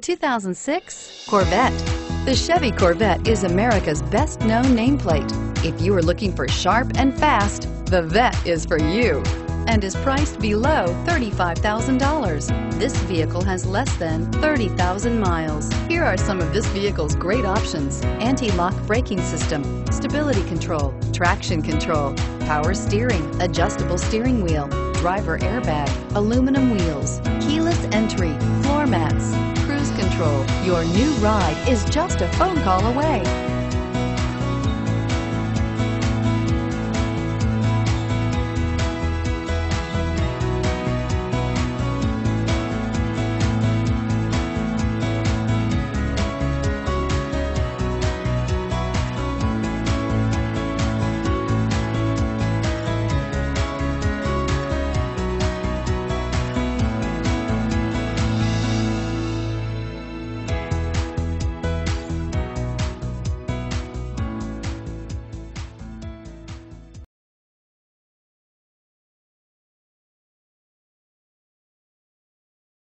2006 Corvette. The Chevy Corvette is America's best-known nameplate. If you are looking for sharp and fast, the Vette is for you and is priced below $35,000. This vehicle has less than 30,000 miles. Here are some of this vehicle's great options: anti-lock braking system, stability control, traction control, power steering, adjustable steering wheel, driver airbag, aluminum wheels, keyless entry, floor mats, cruise control. Your new ride is just a phone call away.